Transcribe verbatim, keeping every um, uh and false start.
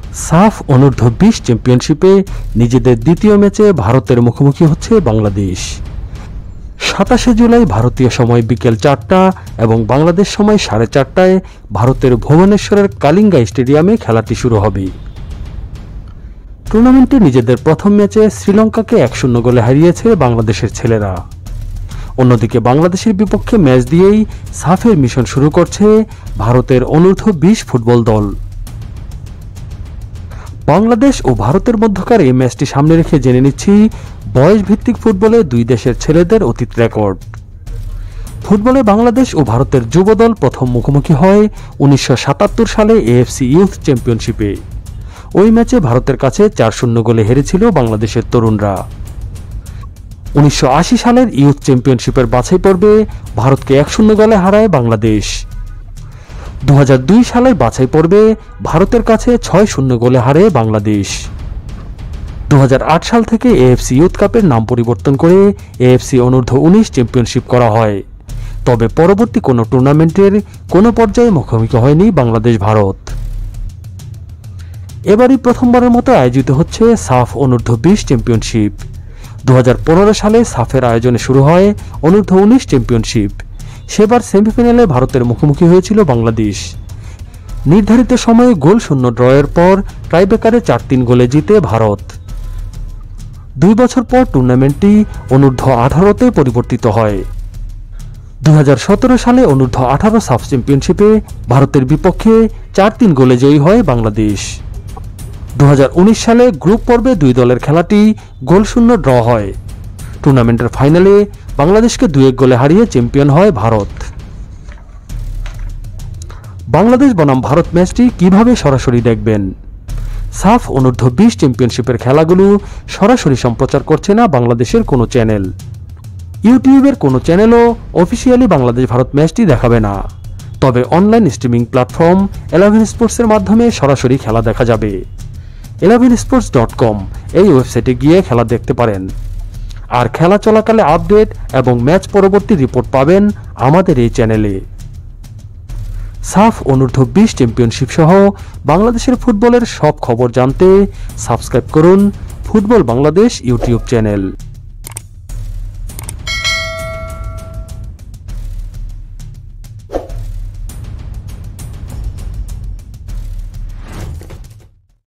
সাফ অনূর্ধ্ব বিশ চ্যাম্পিয়নশিপে নিজেদের দ্বিতীয় ম্যাচে ভারতের মুখোমুখি হচ্ছে বাংলাদেশ। সাতাশে জুলাই ভারতীয় সময় বিকেল চারটা এবং বাংলাদেশ সময় সাড়ে চারটায় ভারতের ভুবনেশ্বরের কালিঙ্গা স্টেডিয়ামে খেলাটি শুরু হবে। টুর্নামেন্টে নিজেদের প্রথম ম্যাচে শ্রীলঙ্কাকে এক শূন্য গোলে হারিয়েছে বাংলাদেশের ছেলেরা। অন্যদিকে বাংলাদেশের বিপক্ষে ম্যাচ দিয়েই সাফের মিশন শুরু করছে ভারতের অনূর্ধ্ব বিশ ফুটবল দল। বাংলাদেশ ও ভারতের মধ্যকার এই ম্যাচটি সামনে রেখে জেনে নিচ্ছি বয়স ভিত্তিক ফুটবলে দুই দেশের ছেলেদের অতীত রেকর্ড। ফুটবলে বাংলাদেশ ও ভারতের যুব দল প্রথম মুখোমুখি হয় উনিশশো সাতাত্তর সালে এএফস ইউথ চ্যাম্পিয়নশিপে। ওই ম্যাচে ভারতের কাছে চার শূন্য গোলে হেরেছিল বাংলাদেশের তরুণরা। উনিশশো আশি সালের ইউথ চ্যাম্পিয়নশিপের বাছাই পর্বে ভারতকে এক শূন্য গোলে হারায় বাংলাদেশ। দু হাজার দুই সালের বাছাই পর্বে ভারতের কাছে ছয় শূন্য গোলে হারে বাংলাদেশ। দু হাজার আট সাল থেকে এএফসি ইউথ কাপের নাম পরিবর্তন করে এএফসি অনূর্ধ্ব উনিশ চ্যাম্পিয়নশিপ করা হয়। তবে পরবর্তী কোনো টুর্নামেন্টের কোনো পর্যায়ে মুখোমুখি হয়নি বাংলাদেশ ভারত। এবারই প্রথমবারের মতো আয়োজিত হচ্ছে সাফ অনূর্ধ্ব বিশ চ্যাম্পিয়নশিপ। দু হাজার পনেরো সালে সাফের আয়োজনে শুরু হয় অনূর্ধ্ব উনিশ চ্যাম্পিয়নশিপ। সেবার সেমিফাইনালে ভারতের মুখোমুখি হয়েছিল বাংলাদেশ। নির্ধারিত সময়ে গোল শূন্য ড্রয়ের পর টাইব্রেকারে চার তিন গোলে জিতে ভারত। দুই বছর পর টুর্নামেন্টটি অনূর্ধ্ব আঠারোতে পরিবর্তিত হয়। দুই হাজার সতেরো সালে অনূর্ধ্ব আঠারো সাফ চ্যাম্পিয়নশিপে ভারতের বিপক্ষে চার তিন গোলে জয়ী হয় বাংলাদেশ। দু হাজার উনিশ সালে গ্রুপ পর্বে দুই দলের খেলাটি গোল শূন্য ড্র হয়। টুর্নামেন্টের ফাইনালে বাংলাদেশকে দুই এক গোলে হারিয়ে চ্যাম্পিয়ন হয় ভারত। বাংলাদেশ বনাম ভারত ম্যাচটি কিভাবে সরাসরি দেখবেন? সাফ অনূর্ধ্ব বিশ চ্যাম্পিয়নশিপের খেলাগুলো সরাসরি সম্প্রচার করছে না বাংলাদেশের কোনো চ্যানেল। ইউটিউবের কোনো চ্যানেলও অফিসিয়ালি বাংলাদেশ ভারত ম্যাচটি দেখাবে না। তবে অনলাইন স্ট্রিমিং প্ল্যাটফর্ম ইলেভেন স্পোর্টসের মাধ্যমে সরাসরি খেলা দেখা যাবে। ইলেভেন স্পোর্টস ডট কম এই ওয়েবসাইটে গিয়ে খেলা দেখতে পারেন। আর খেলা চলাকালে আপডেট এবং ম্যাচ পরবর্তী রিপোর্ট পাবেন আমাদের এই চ্যানেলে। সাফ অনূর্ধ্ব বিশ চ্যাম্পিয়নশিপ সহ বাংলাদেশের ফুটবলের সব খবর জানতে সাবস্ক্রাইব করুন ফুটবল বাংলাদেশ ইউটিউব চ্যানেল।